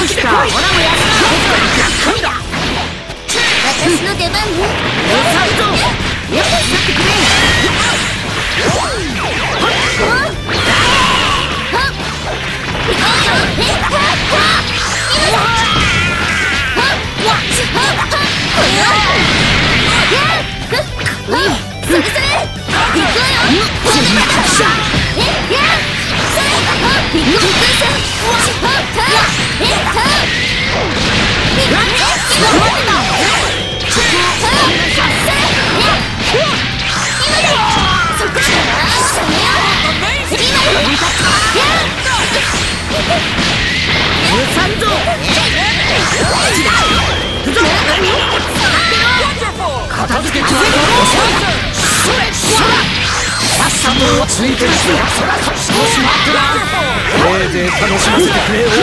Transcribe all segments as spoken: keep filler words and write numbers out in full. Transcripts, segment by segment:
した。ほらもやった。 私の出番ね。 さんぞよく使ってくれ。 それそれ。行くわよ。 片付けちまうぞ。ついてるし、少し待ってな。せいぜい楽しませてくれよ。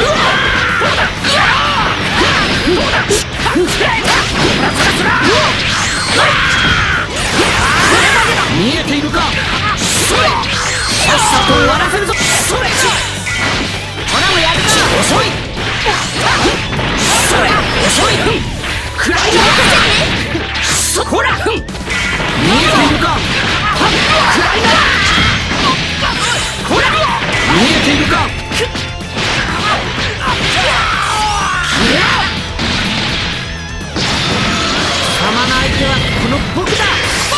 見えているか。それさっさと終わらせるぞ。それほらもやるな。遅い。それ遅い。くらいな。そほら見えているか。くらいな。ほら見えているか。貴様の相手はこの僕だ。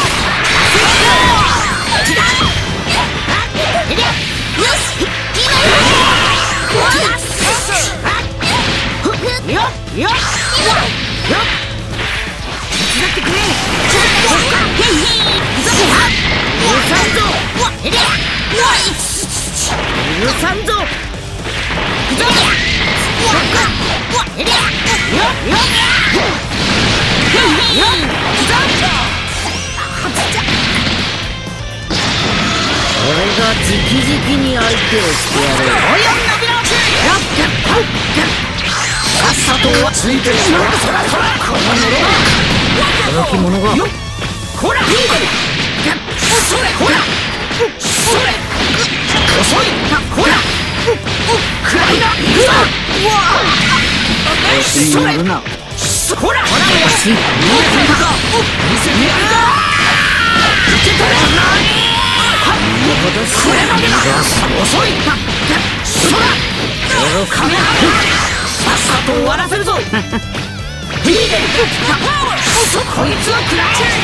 よっよっ手伝ってくれ。許さんぞ。許さんぞ。俺が直々に相手をしてやる。およ伸びろ。さっさとはついてるしろ。この働き者がほらそれほらそれ遅いほらくらいな。それほらほら見せてやるか。見せてやるか。受け取れ。これまでだ。遅いそら愚かめ。さっさと終わらせるぞ。いいね。そこいつは食ら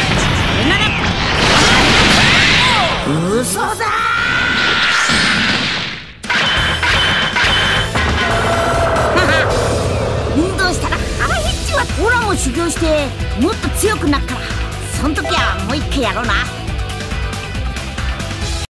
え。嘘だ。どうしたら腹減っちまった。オラも修行してもっと強くなっから、そん時はもう一回やろうな。